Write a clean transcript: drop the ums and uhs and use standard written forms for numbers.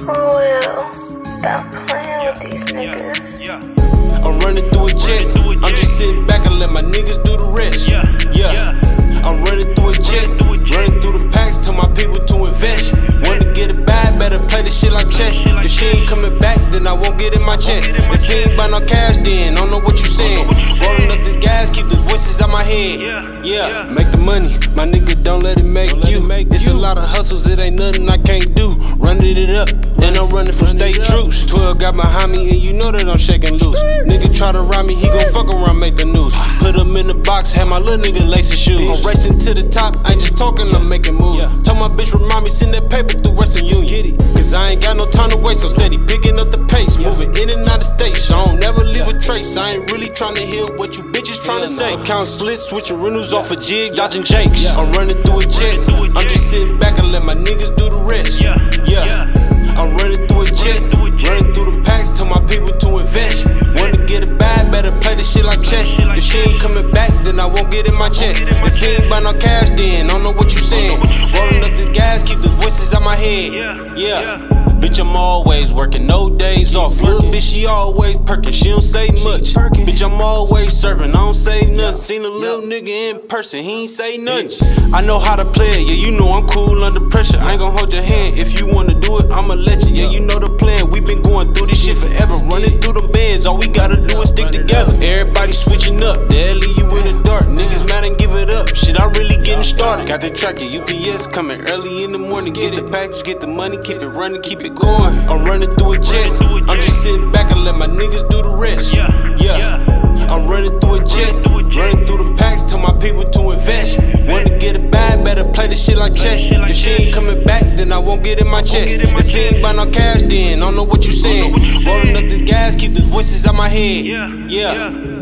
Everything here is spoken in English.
Royal, stop playing with these niggas. I'm running through a jet. I'm just sitting back and let my niggas do the rest. Yeah. I'm running through a jet. Running through the packs, tell my people to invest. Wanna get it bad, better play this shit like chess. If she ain't coming back, then I won't get in my chest. If he ain't buy no cash, then I don't know what you saying. Rolling up the gas, keep the voices out my head. Yeah, make the money, my nigga, don't let it make you. It's a lot of hustles, it ain't nothing I can't do. Running it up, then I'm running from state troops. 12 got behind me, and you know that I'm shaking loose. Nigga try to rob me, he gon' fuck around, make the news. Put him in the box, had my little nigga lace his shoes. I'm racing to the top, I ain't just talking, I'm making moves. Tell my bitch remind me, send that paper through Western Union. Cause I ain't got no time to waste, so steady picking up the pace. Moving in and out of state, so I don't never leave a trace. I ain't really trying to hear what you bitches trying to say. Count slits, switching rentals off a jig, dodging jakes. I'm running through a jet, I'm just sitting back and let my niggas do the rest. Yeah, I'm running through a jet, running through the packs, tell my people to invest. Wanna get it bad, better play this shit like chess. If she ain't coming back, then I won't get in my chest. If he ain't buy no cash, then I don't know what you saying. Rolling up the gas, keep the voices out my head. Yeah. Bitch, I'm always working, no days off. Little bitch, she always perking, she don't say much. Bitch, I'm always serving, I don't say nothing. Seen a little nigga in person, he ain't say nothing. I know how to play it, yeah, you know I'm cool under pressure. I ain't gon' hold your hand, if you wanna do it, I'ma let you. Yeah, you know the plan, we been going through this shit forever. Running through them beds, all we gotta do is stick together. Everybody switching up, they'll leave you in the dark. Niggas mad and give it up, shit, I'm really getting started. Got the tracker, UPS coming early in the morning. Get the package, get the money, keep it running, keep it going. I'm running through a jet, I'm just sitting back and let my niggas do the rest. Yeah, I'm running through a jet, running through them packs, tell my people to invest. Wanna get it bad, better play this shit like chess. If she ain't coming back, then I won't get in my chest. If he ain't buy no cash, then I don't know what you saying. Rolling up the gas, keep the voices out my head. Yeah.